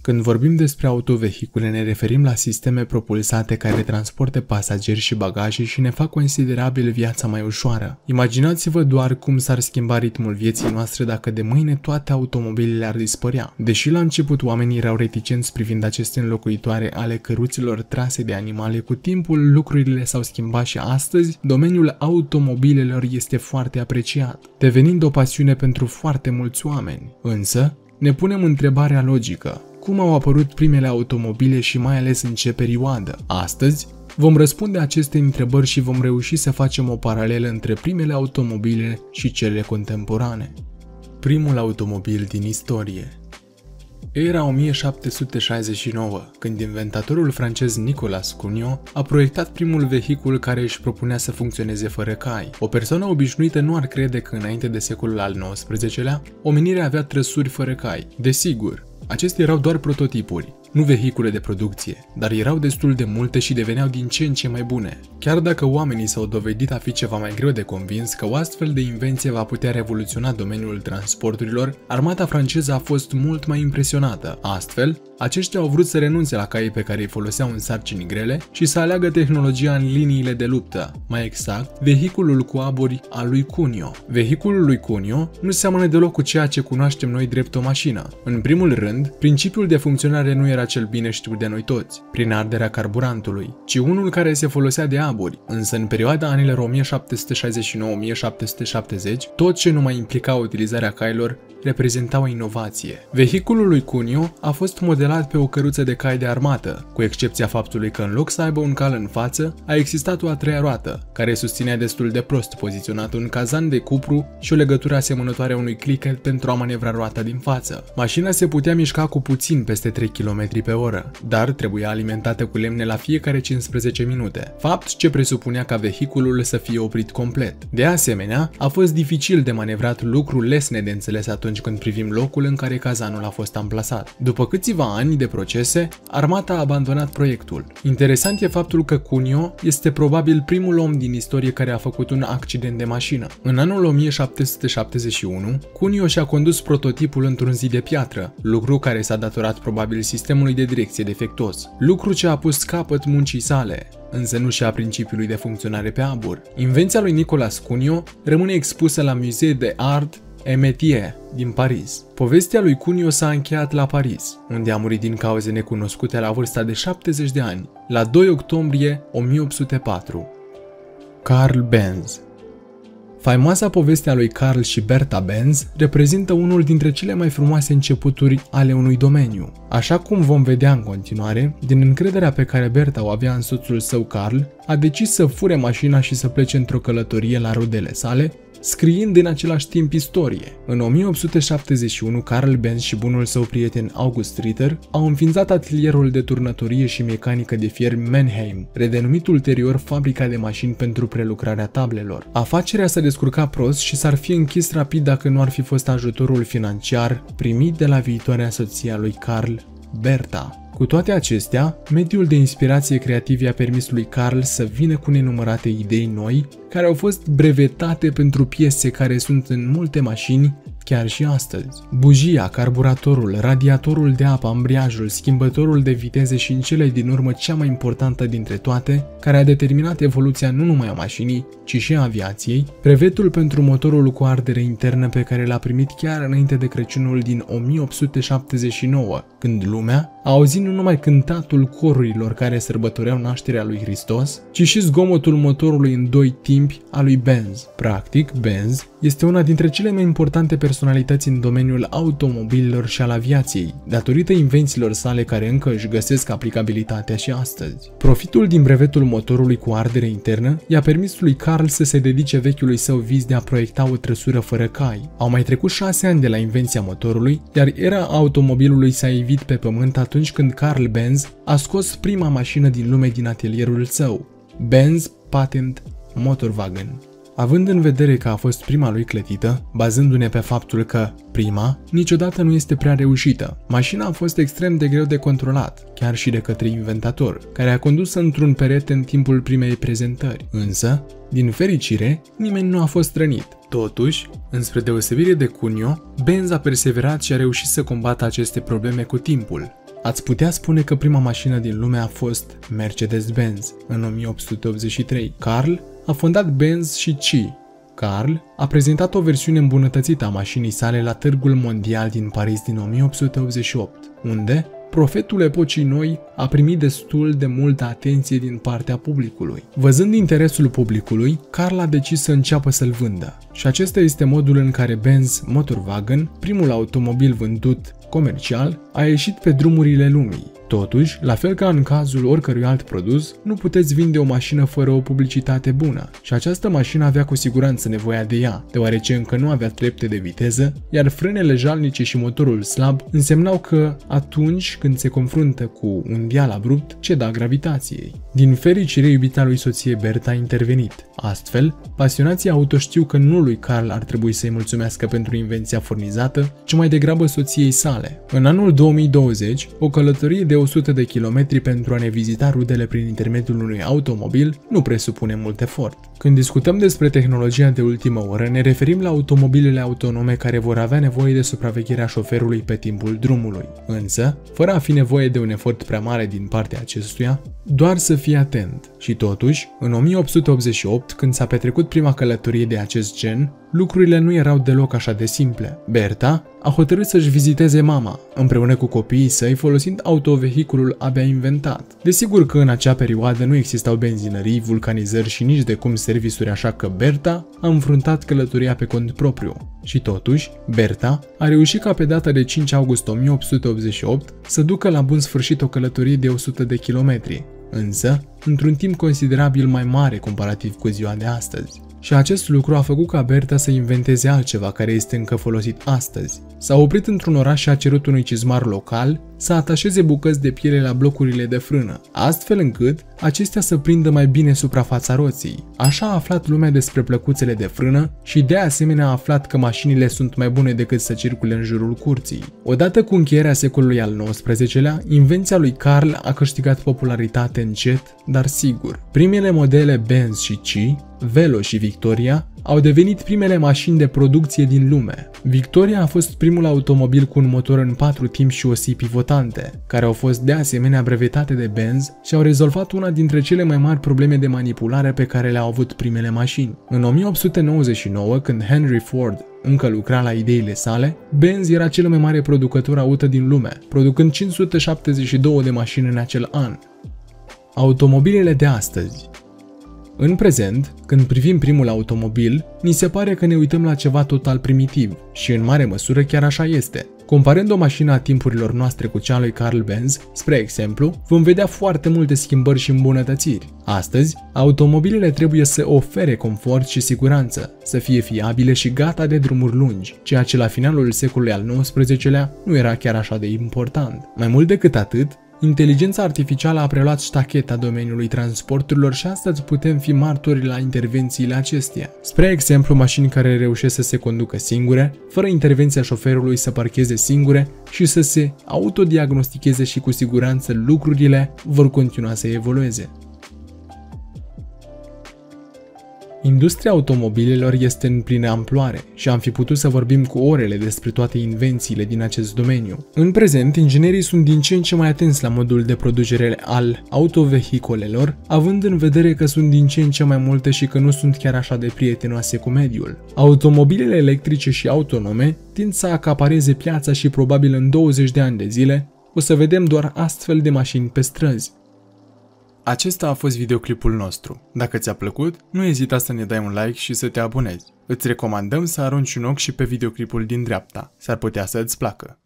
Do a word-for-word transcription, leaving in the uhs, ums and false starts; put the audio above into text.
Când vorbim despre autovehicule, ne referim la sisteme propulsate care transportă pasageri și bagaje și ne fac considerabil viața mai ușoară. Imaginați-vă doar cum s-ar schimba ritmul vieții noastre dacă de mâine toate automobilele ar dispărea. Deși la început oamenii erau reticenți privind aceste înlocuitoare ale căruților trase de animale, cu timpul lucrurile s-au schimbat și astăzi domeniul automobilelor este foarte apreciat, devenind o pasiune pentru foarte mulți oameni. Însă, ne punem întrebarea logică: cum au apărut primele automobile și mai ales în ce perioadă? Astăzi vom răspunde aceste întrebări și vom reuși să facem o paralelă între primele automobile și cele contemporane. Primul automobil din istorie. Era o mie șapte sute șaizeci și nouă, când inventatorul francez Nicolas Cugnot a proiectat primul vehicul care își propunea să funcționeze fără cai. O persoană obișnuită nu ar crede că înainte de secolul al nouăsprezecelea, omenirea avea trăsuri fără cai. Desigur, acestea erau doar prototipuri, nu vehicule de producție, dar erau destul de multe și deveneau din ce în ce mai bune. Chiar dacă oamenii s-au dovedit a fi ceva mai greu de convins că o astfel de invenție va putea revoluționa domeniul transporturilor, armata franceză a fost mult mai impresionată. Astfel, aceștia au vrut să renunțe la caii pe care îi foloseau în sarcini grele și să aleagă tehnologia în liniile de luptă, mai exact, vehiculul cu aburi al lui Cugnot. Vehiculul lui Cugnot nu seamănă deloc cu ceea ce cunoaștem noi drept o mașină. În primul rând, principiul de funcționare nu era cel bine știut de noi toți, prin arderea carburantului, ci unul care se folosea de aburi. Însă în perioada anilor o mie șapte sute șaizeci și nouă - o mie șapte sute șaptezeci, tot ce nu mai implica utilizarea cailor reprezenta o inovație. Vehiculul lui Cugnot a fost modelat pe o căruță de cai de armată, cu excepția faptului că în loc să aibă un cal în față, a existat o a treia roată, care susținea destul de prost poziționat un cazan de cupru și o legătură asemănătoare unui clicker pentru a manevra roata din față. Mașina se putea mișca cu puțin peste trei kilometri pe oră, dar trebuia alimentată cu lemne la fiecare cincisprezece minute, fapt ce presupunea ca vehiculul să fie oprit complet. De asemenea, a fost dificil de manevrat, lucru lesne de înțeles atunci când privim locul în care cazanul a fost amplasat. După câțiva ani de procese, armata a abandonat proiectul. Interesant e faptul că Cugnot este probabil primul om din istorie care a făcut un accident de mașină. În anul o mie șapte sute șaptezeci și unu, Cugnot și-a condus prototipul într-un zid de piatră, lucru care s-a datorat probabil sistemului de direcție defectuos, lucru ce a pus capăt muncii sale, însă nu și a principiului de funcționare pe abur. Invenția lui Nicolas Cugnot rămâne expusă la Musée des Arts et Métiers din Paris. Povestea lui Cugnot s-a încheiat la Paris, unde a murit din cauze necunoscute la vârsta de șaptezeci de ani, la doi octombrie o mie opt sute patru. Carl Benz. Faimoasa poveste a lui Carl și Bertha Benz reprezintă unul dintre cele mai frumoase începuturi ale unui domeniu. Așa cum vom vedea în continuare, din încrederea pe care Bertha o avea în soțul său Carl, a decis să fure mașina și să plece într-o călătorie la rudele sale, scriind în același timp istorie. În o mie opt sute șaptezeci și unu, Carl Benz și bunul său prieten August Ritter au înființat atelierul de turnătorie și mecanică de fier Mannheim, redenumit ulterior fabrica de mașini pentru prelucrarea tablelor. Afacerea s-a descurcat prost și s-ar fi închis rapid dacă nu ar fi fost ajutorul financiar primit de la viitoarea soție a lui Carl, Bertha. Cu toate acestea, mediul de inspirație creativ i-a permis lui Carl să vină cu nenumărate idei noi, care au fost brevetate pentru piese care sunt în multe mașini chiar și astăzi. Bujia, carburatorul, radiatorul de apă, ambriajul, schimbătorul de viteze și în cele din urmă cea mai importantă dintre toate, care a determinat evoluția nu numai a mașinii, ci și a aviației, brevetul pentru motorul cu ardere internă pe care l-a primit chiar înainte de Crăciunul din o mie opt sute șaptezeci și nouă, când lumea a auzit nu numai cântatul corurilor care sărbătoreau nașterea lui Hristos, ci și zgomotul motorului în doi timpi a lui Benz. Practic, Benz este una dintre cele mai importante personalități în domeniul automobililor și al aviației, datorită invențiilor sale care încă își găsesc aplicabilitatea și astăzi. Profitul din brevetul motorului cu ardere internă i-a permis lui Carl să se dedice vechiului său vis de a proiecta o trăsură fără cai. Au mai trecut șase ani de la invenția motorului, iar era automobilului s-a ivit pe pământ atunci când Carl Benz a scos prima mașină din lume din atelierul său, Benz Patent Motorwagen. Având în vedere că a fost prima lui clătită, bazându-ne pe faptul că prima niciodată nu este prea reușită, mașina a fost extrem de greu de controlat, chiar și de către inventator, care a condus într-un perete în timpul primei prezentări. Însă, din fericire, nimeni nu a fost rănit. Totuși, înspre deosebire de Cugnot, Benz a perseverat și a reușit să combată aceste probleme cu timpul. Ați putea spune că prima mașină din lume a fost Mercedes-Benz în o mie opt sute optzeci și trei. Carl a fondat Benz și C. Carl a prezentat o versiune îmbunătățită a mașinii sale la Târgul Mondial din Paris din o mie opt sute optzeci și opt, unde profetul epocii noi a primit destul de multă atenție din partea publicului. Văzând interesul publicului, Carl a decis să înceapă să-l vândă. Și acesta este modul în care Benz Motorwagen, primul automobil vândut comercial, a ieșit pe drumurile lumii. Totuși, la fel ca în cazul oricărui alt produs, nu puteți vinde o mașină fără o publicitate bună și această mașină avea cu siguranță nevoia de ea, deoarece încă nu avea trepte de viteză, iar frânele jalnice și motorul slab însemnau că, atunci când se confruntă cu un deal abrupt, ceda gravitației. Din fericire, iubita lui soție Berta a intervenit. Astfel, pasionații auto știu că nu lui Carl ar trebui să-i mulțumească pentru invenția furnizată, ci mai degrabă soției sale. În anul două mii douăzeci, o călătorie de o sută de kilometri pentru a ne vizita rudele prin intermediul unui automobil nu presupune mult efort. Când discutăm despre tehnologia de ultimă oră, ne referim la automobilele autonome care vor avea nevoie de supravegherea șoferului pe timpul drumului. Însă, fără a fi nevoie de un efort prea mare din partea acestuia, doar să fii atent. Și totuși, în o mie opt sute optzeci și opt, când s-a petrecut prima călătorie de acest gen, lucrurile nu erau deloc așa de simple. Berta a hotărât să-și viziteze mama, împreună cu copiii săi, folosind autovehiculul abia inventat. Desigur că în acea perioadă nu existau benzinării, vulcanizări și nici de cum servisuri, așa că Berta a înfruntat călătoria pe cont propriu. Și totuși, Berta a reușit ca pe data de cinci august o mie opt sute optzeci și opt să ducă la bun sfârșit o călătorie de o sută de kilometri, însă într-un timp considerabil mai mare comparativ cu ziua de astăzi. Și acest lucru a făcut ca Berta să inventeze altceva care este încă folosit astăzi. S-a oprit într-un oraș și a cerut unui cizmar local să atașeze bucăți de piele la blocurile de frână, astfel încât acestea să prindă mai bine suprafața roții. Așa a aflat lumea despre plăcuțele de frână și de asemenea a aflat că mașinile sunt mai bune decât să circule în jurul curții. Odată cu încheierea secolului al nouăsprezecelea, invenția lui Carl a câștigat popularitate încet, dar sigur. Primele modele Benz și C, Velo și Victoria au devenit primele mașini de producție din lume. Victoria a fost primul automobil cu un motor în patru timpi și osii pivotante, care au fost de asemenea brevetate de Benz și au rezolvat una dintre cele mai mari probleme de manipulare pe care le-au avut primele mașini. În o mie opt sute nouăzeci și nouă, când Henry Ford încă lucra la ideile sale, Benz era cel mai mare producător auto din lume, producând cinci sute șaptezeci și două de mașini în acel an. Automobilele de astăzi. În prezent, când privim primul automobil, ni se pare că ne uităm la ceva total primitiv și în mare măsură chiar așa este. Comparând o mașină a timpurilor noastre cu cea lui Carl Benz, spre exemplu, vom vedea foarte multe schimbări și îmbunătățiri. Astăzi, automobilele trebuie să ofere confort și siguranță, să fie fiabile și gata de drumuri lungi, ceea ce la finalul secolului al nouăsprezecelea nu era chiar așa de important. Mai mult decât atât, inteligența artificială a preluat ștacheta domeniului transporturilor și astăzi putem fi martori la intervențiile acesteia. Spre exemplu, mașini care reușesc să se conducă singure, fără intervenția șoferului, să parcheze singure și să se autodiagnosticheze și cu siguranță lucrurile vor continua să evolueze. Industria automobilelor este în plină amploare și am fi putut să vorbim cu orele despre toate invențiile din acest domeniu. În prezent, inginerii sunt din ce în ce mai atenți la modul de producere al autovehicolelor, având în vedere că sunt din ce în ce mai multe și că nu sunt chiar așa de prietenoase cu mediul. Automobilele electrice și autonome tind să acapareze piața și probabil în douăzeci de ani de zile o să vedem doar astfel de mașini pe străzi. Acesta a fost videoclipul nostru. Dacă ți-a plăcut, nu ezita să ne dai un like și să te abonezi. Îți recomandăm să arunci un ochi și pe videoclipul din dreapta. S-ar putea să îți placă.